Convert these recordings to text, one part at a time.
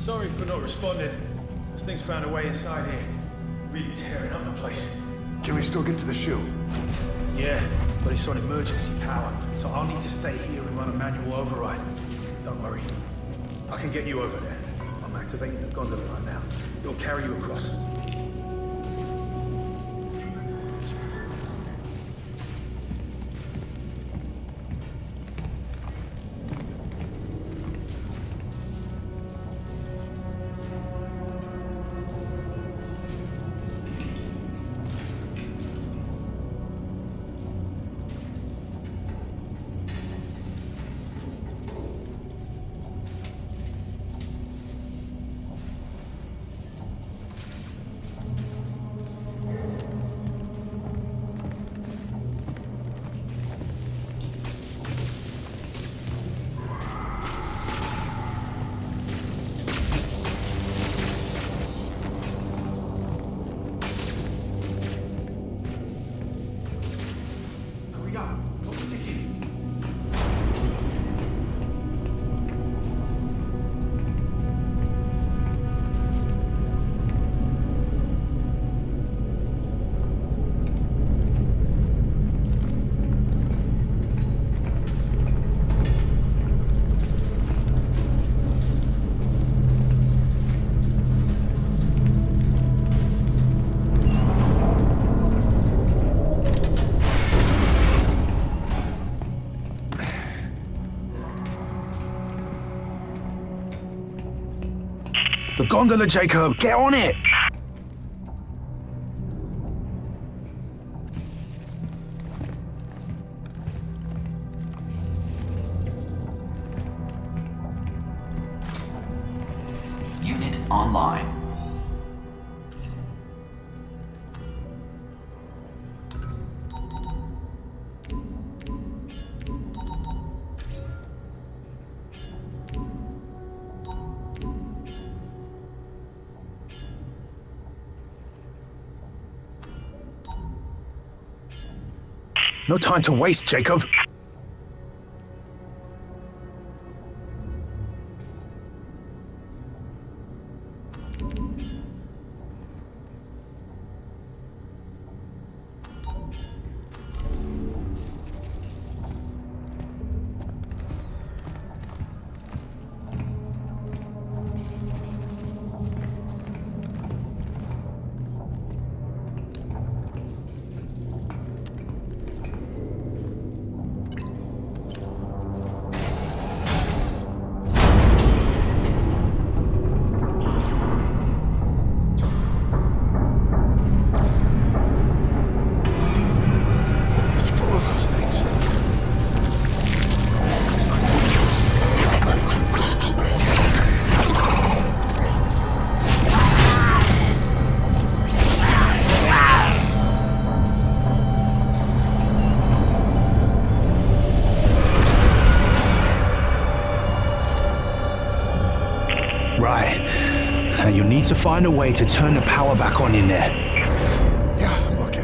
Sorry for not responding. This thing's found a way inside here. Really tearing up the place. Can we still get to the shoe? Yeah, but it's on emergency power, so I'll need to stay here and run a manual override. Don't worry. I can get you over there. I'm activating the gondola right now. It'll carry you across. The gondola, Jacob! Get on it! Unit online. No time to waste, Jacob. Right. Now you need to find a way to turn the power back on in there. Yeah, I'm looking.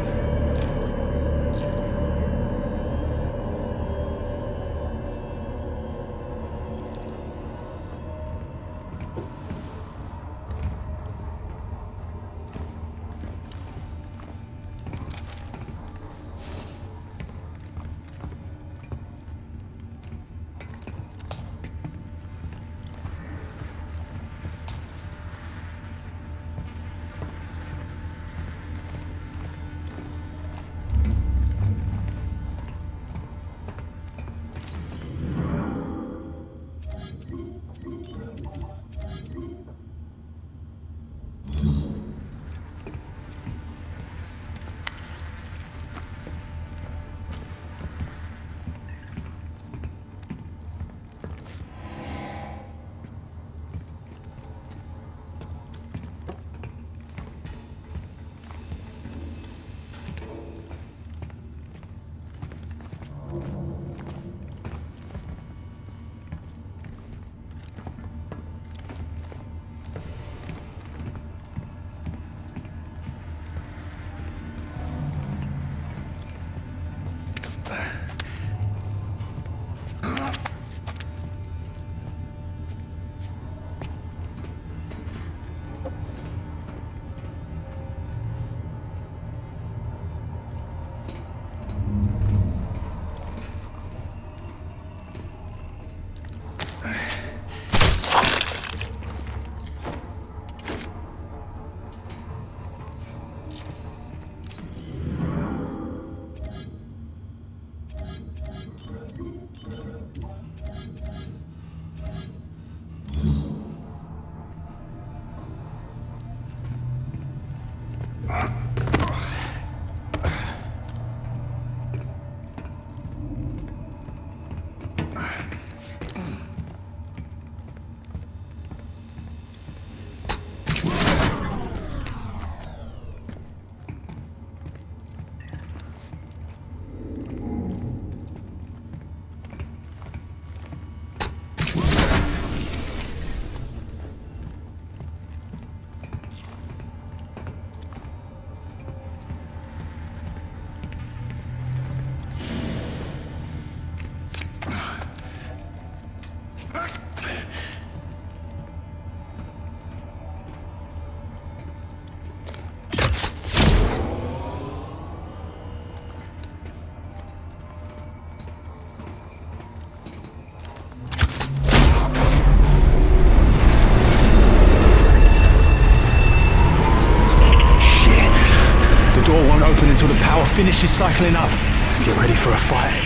finishes cycling up, get ready for a fight.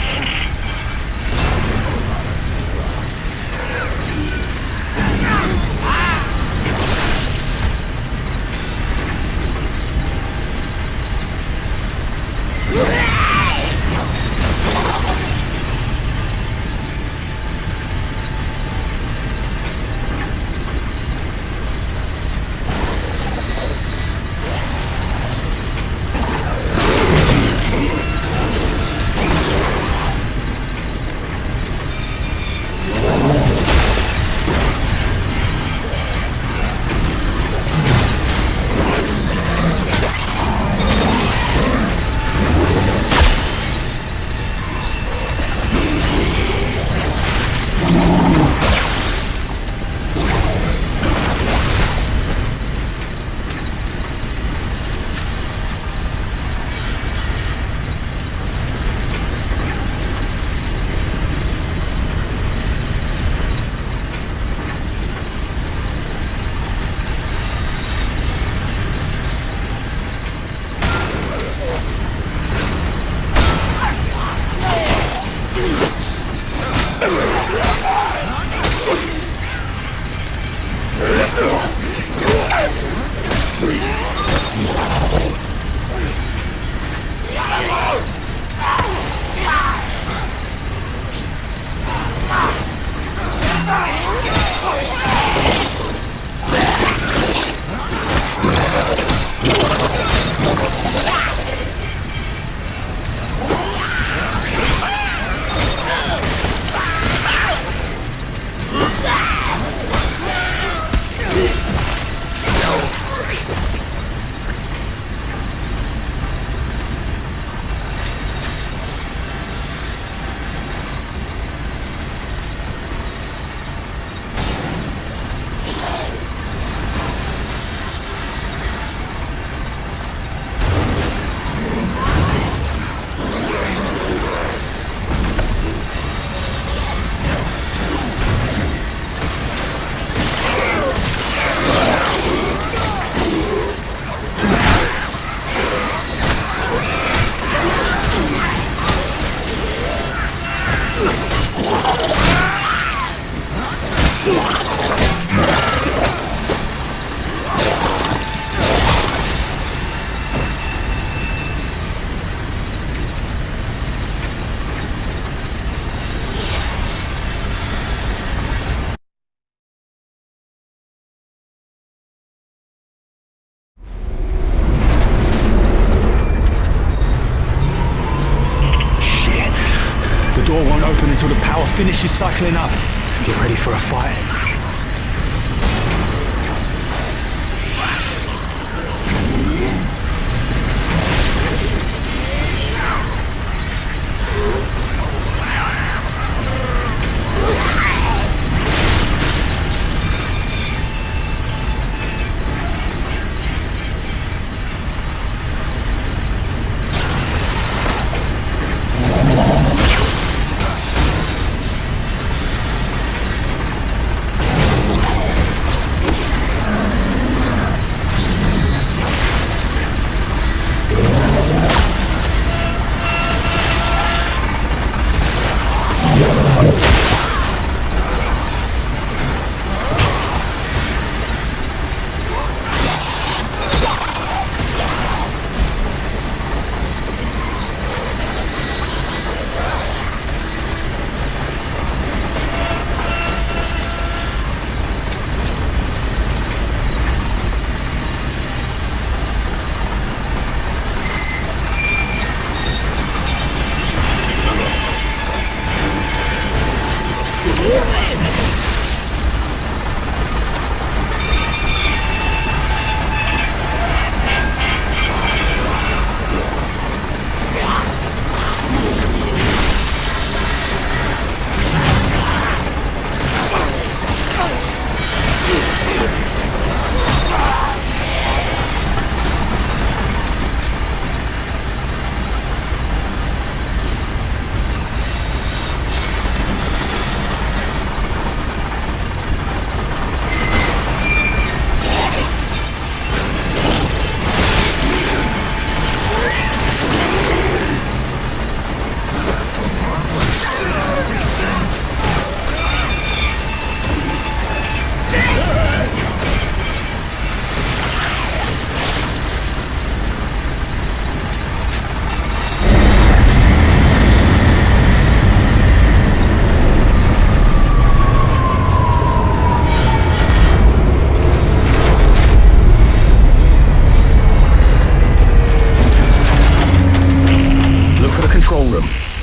Until the power finishes cycling up. Get ready for a fight.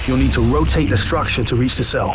You'll need to rotate the structure to reach the cell.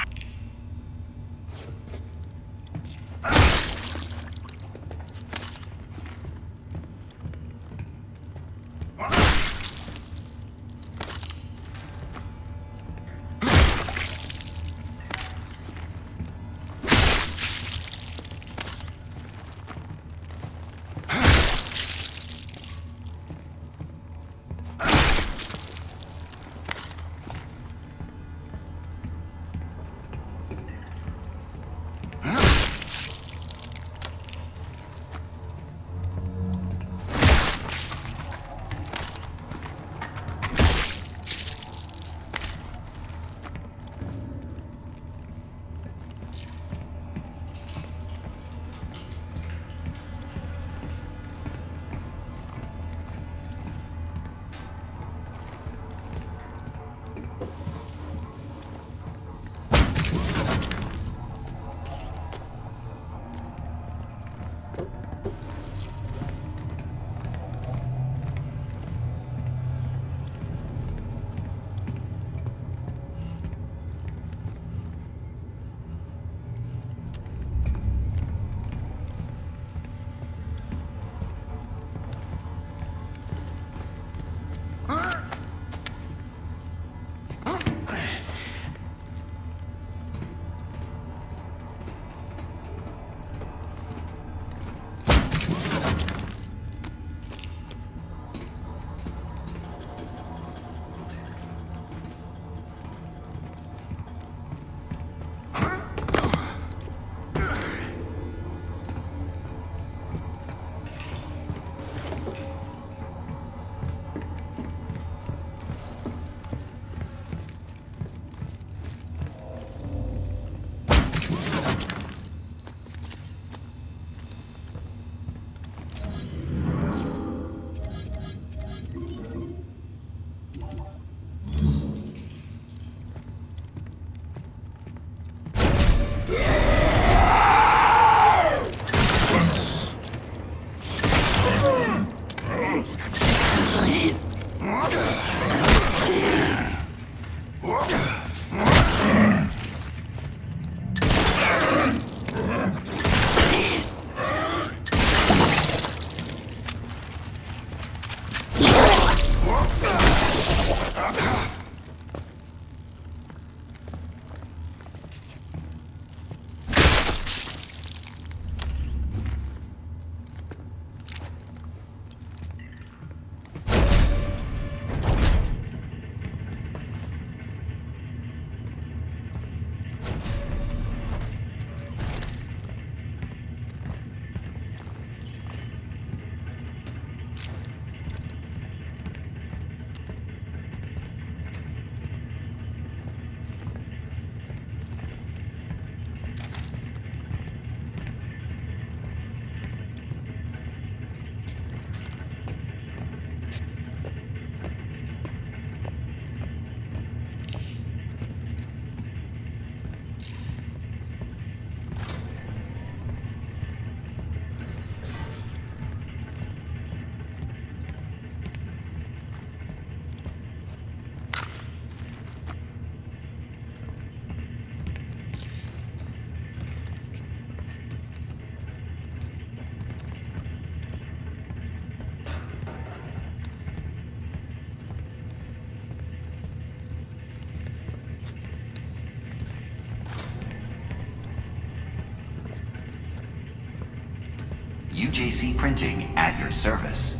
UJC Printing at your service.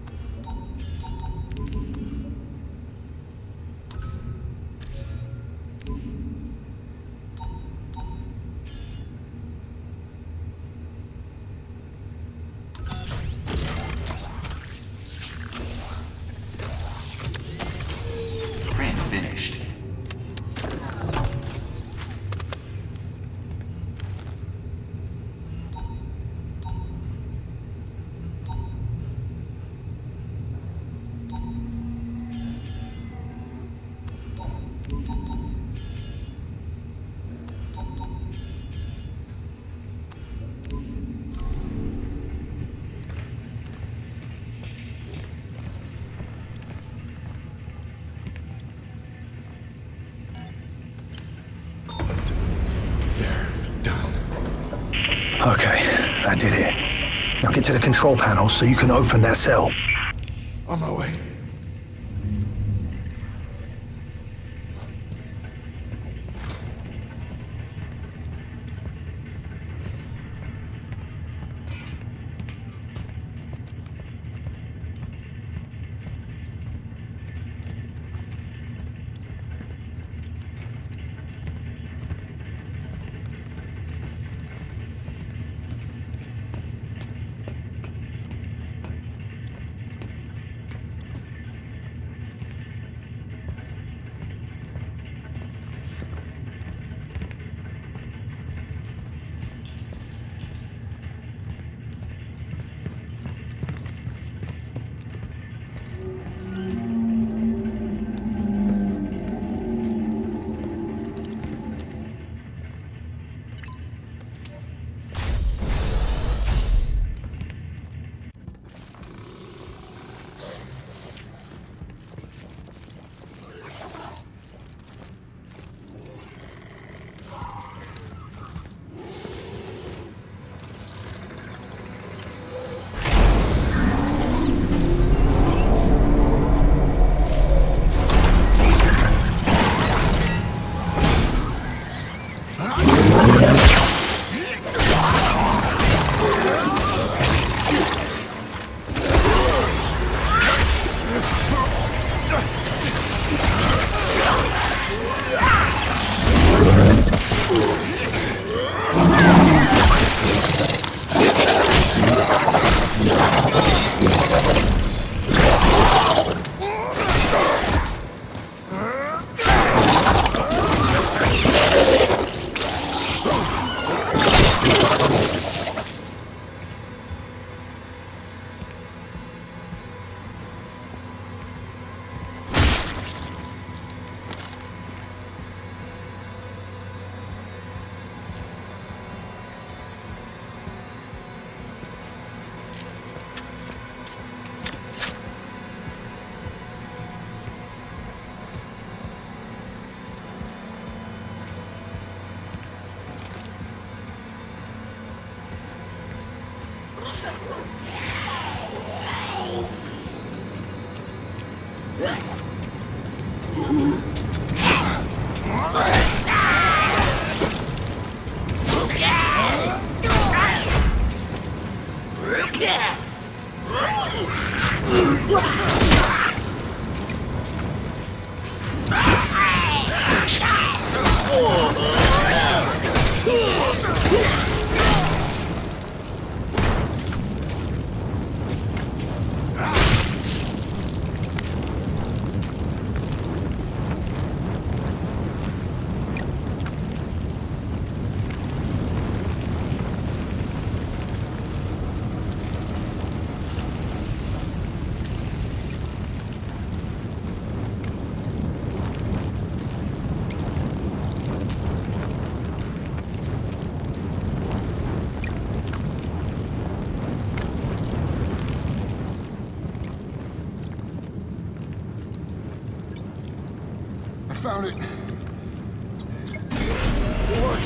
Print finished. Okay, that did it. Now get to the control panel so you can open that cell. On my way. Found it. It works.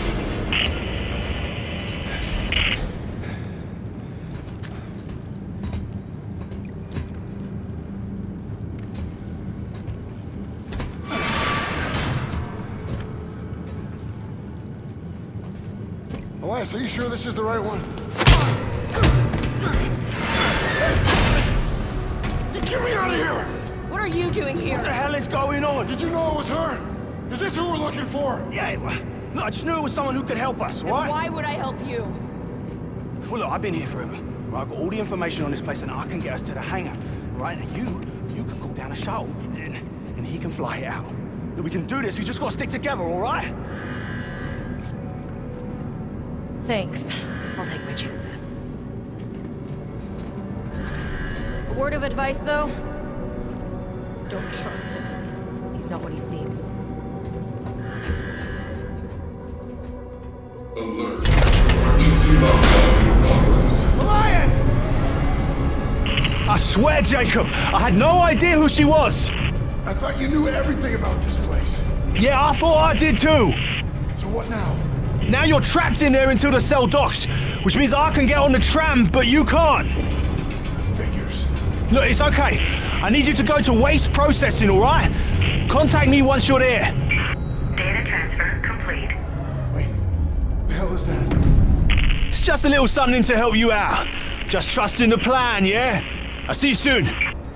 Elias, are you sure this is the right one? Get me out of here! What are you doing here? What the hell is going on? Did you know it was her? Is this who we're looking for? Yeah, look, I just knew it was someone who could help us, And right? why would I help you? Well, look, I've been here forever. Right, I've got all the information on this place and I can get us to the hangar. Right, and you can call down a shuttle and he can fly it out. Look, we can do this, we just gotta stick together, all right? Thanks. I'll take my chances. A word of advice, though? Don't trust him. He's not what he seems. Alert. Emergency lockdown in progress. Elias! I swear, Jacob, I had no idea who she was. I thought you knew everything about this place. Yeah, I thought I did too. So what now? Now you're trapped in there until the cell docks, which means I can get on the tram, but you can't. Figures. Look, it's okay. I need you to go to waste processing, all right? Contact me once you're there. Data transfer complete. Wait, what the hell is that? It's just a little something to help you out. Just trust in the plan, yeah? I'll see you soon.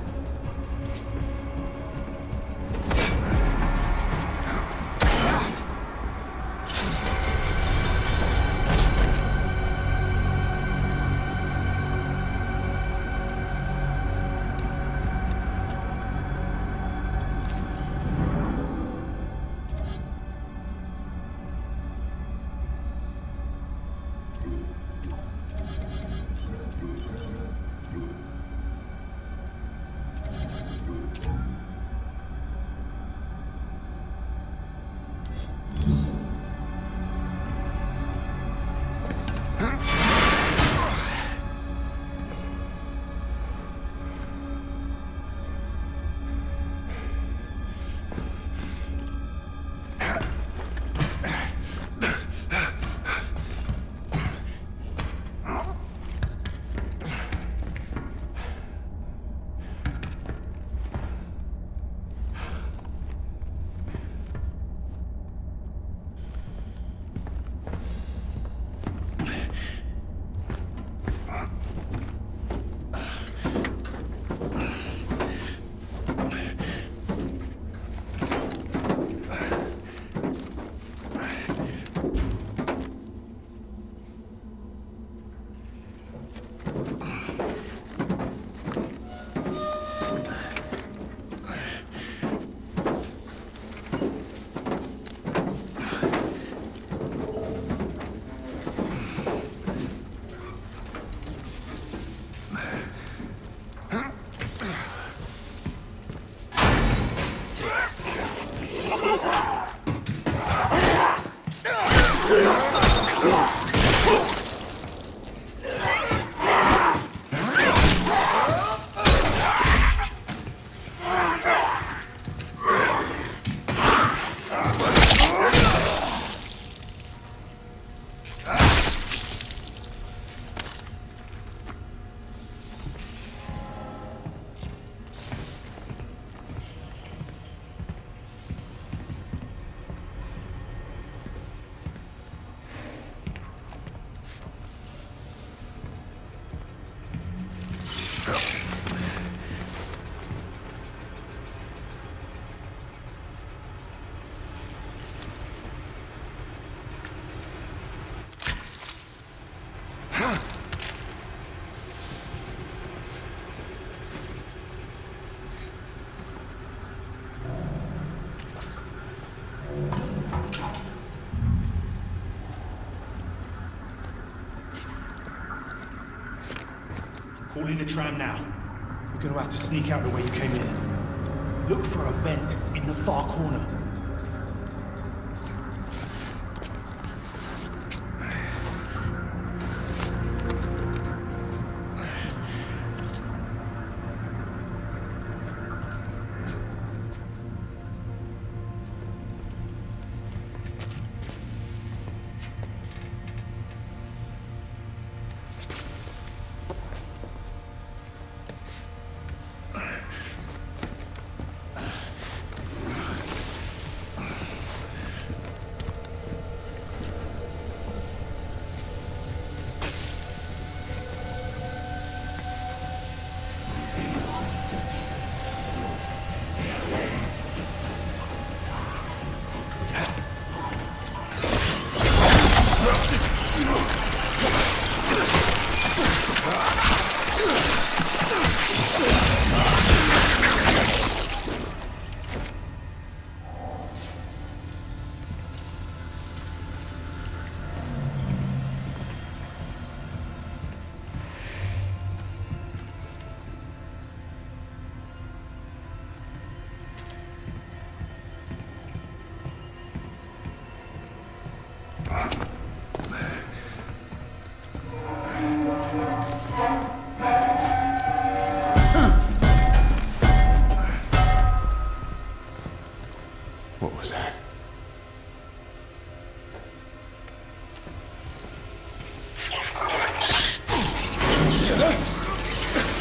Call in the tram now. You're gonna have to sneak out the way you came in. Look for a vent in the far corner.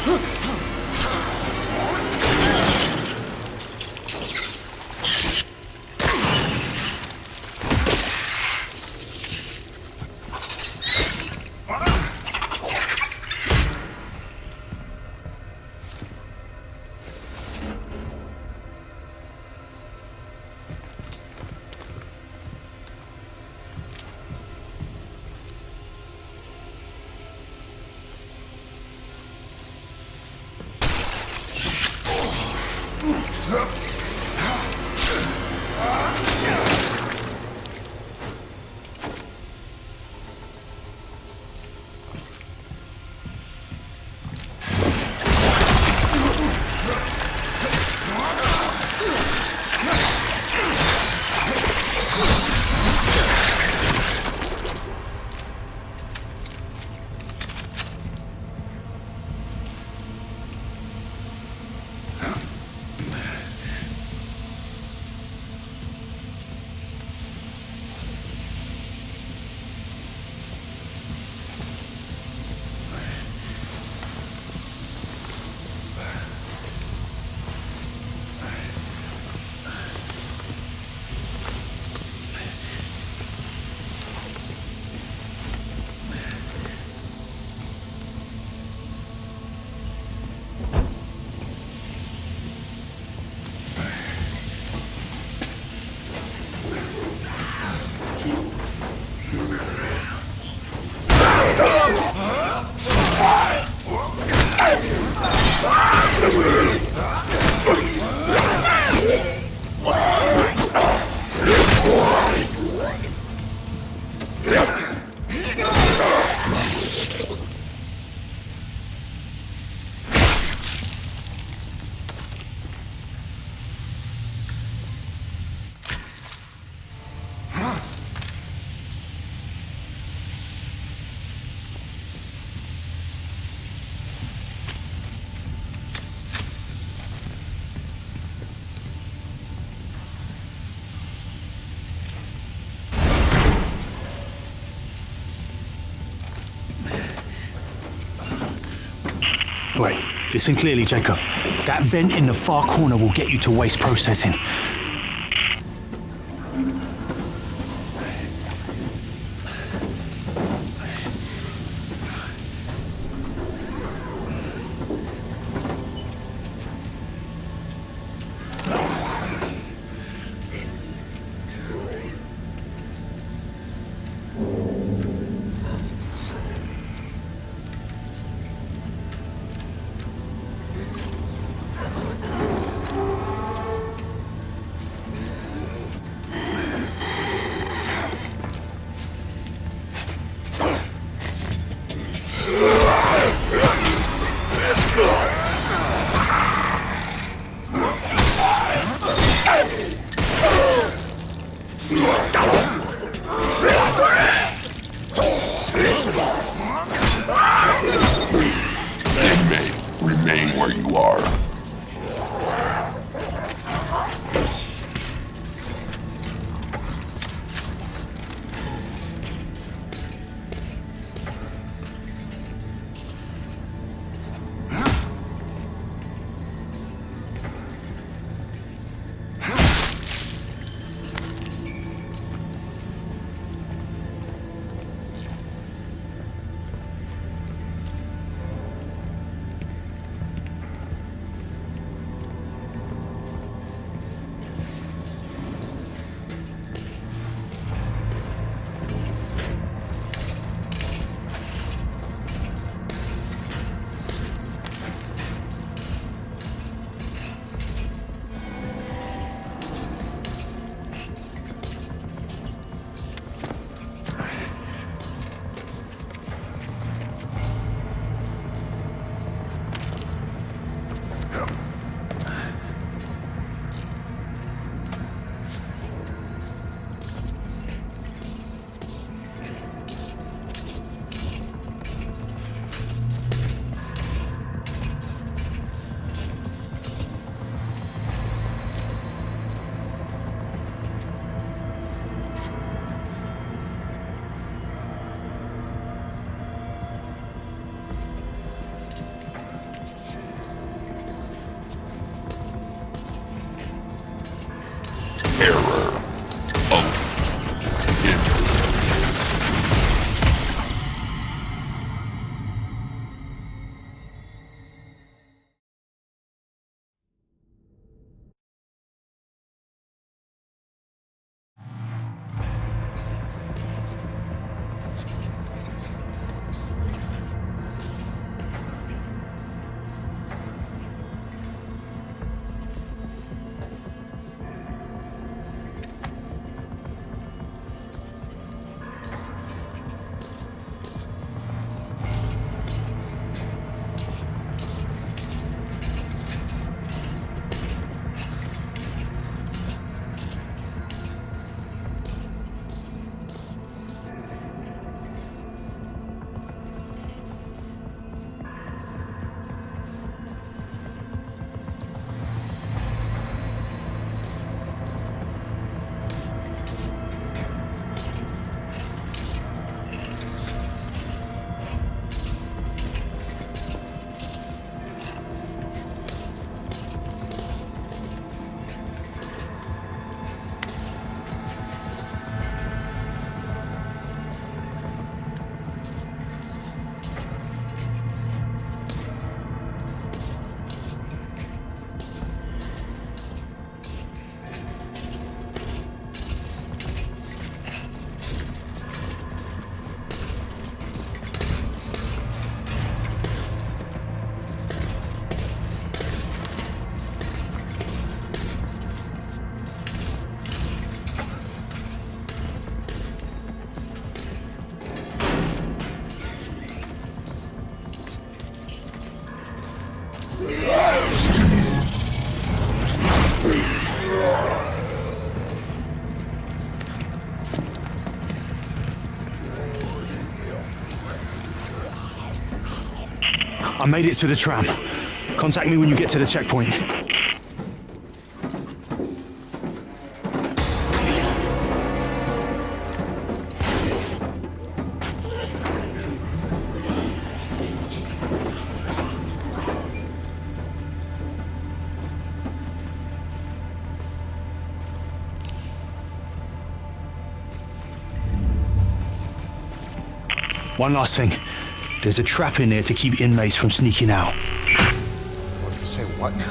Wait, listen clearly, Jacob. That vent in the far corner will get you to waste processing. Remain where you are. made it to the tram. Contact me when you get to the checkpoint. One last thing. There's a trap in there to keep inmates from sneaking out. What did you say? What now?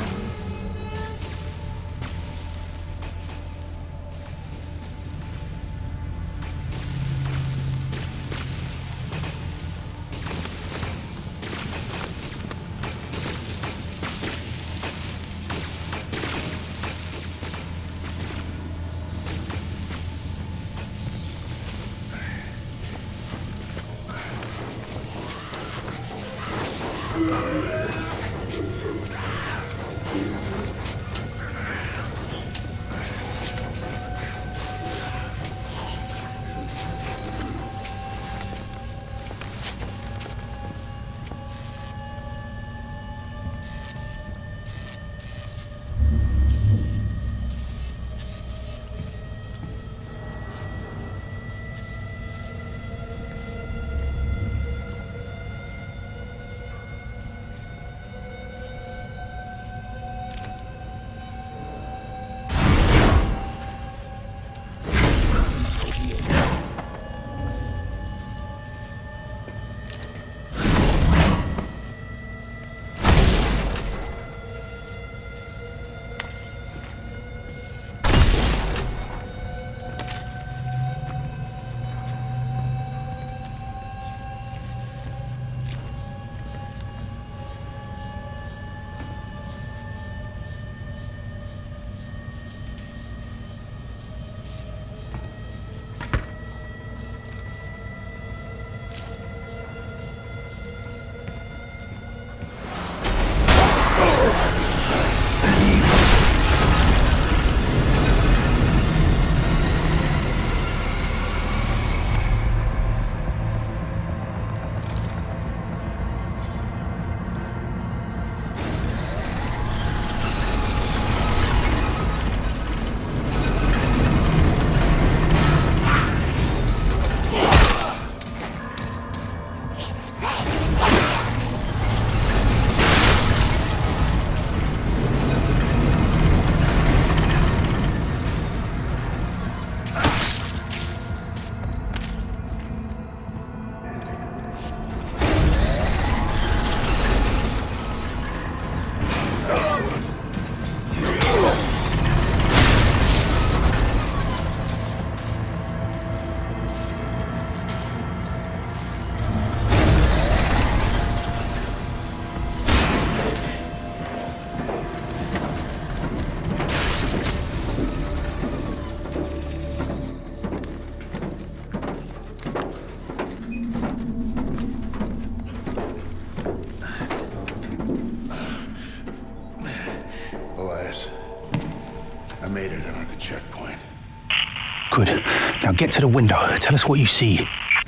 I made it in at the checkpoint. Good. Now get to the window. Tell us what you see.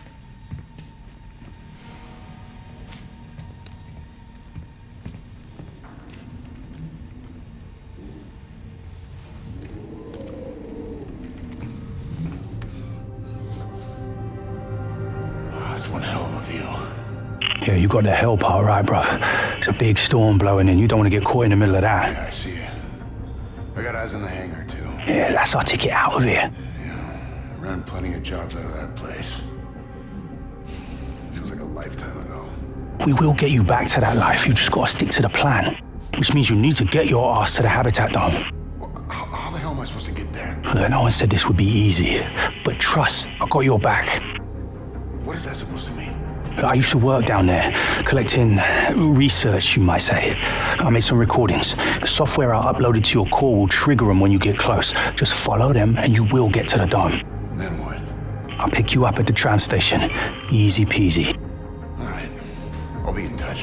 That's one hell of a view. Yeah, you got the hell part right, bruv. It's a big storm blowing in. You don't want to get caught in the middle of that. Yeah, I see it. I got eyes on the hangar, too. Yeah, that's our ticket out of here. Yeah, I ran plenty of jobs out of that place. Feels like a lifetime ago. We will get you back to that life. You just gotta stick to the plan. Which means you need to get your ass to the Habitat Dome. Well, how the hell am I supposed to get there? Look, no one said this would be easy. But trust, I got your back. What is that supposed to mean? I used to work down there, collecting research, you might say. I made some recordings. The software I uploaded to your core will trigger them when you get close. Just follow them and you will get to the dome. Then what? I'll pick you up at the tram station. Easy peasy. All right. I'll be in touch.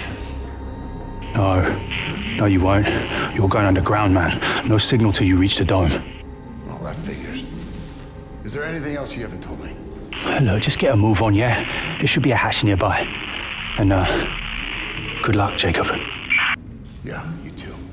No, you won't. You're going underground, man. No signal till you reach the dome. Well, that figures. Is there anything else you haven't told me? Look, just get a move on, yeah? There should be a hatch nearby. And, Good luck, Jacob. Yeah, you too.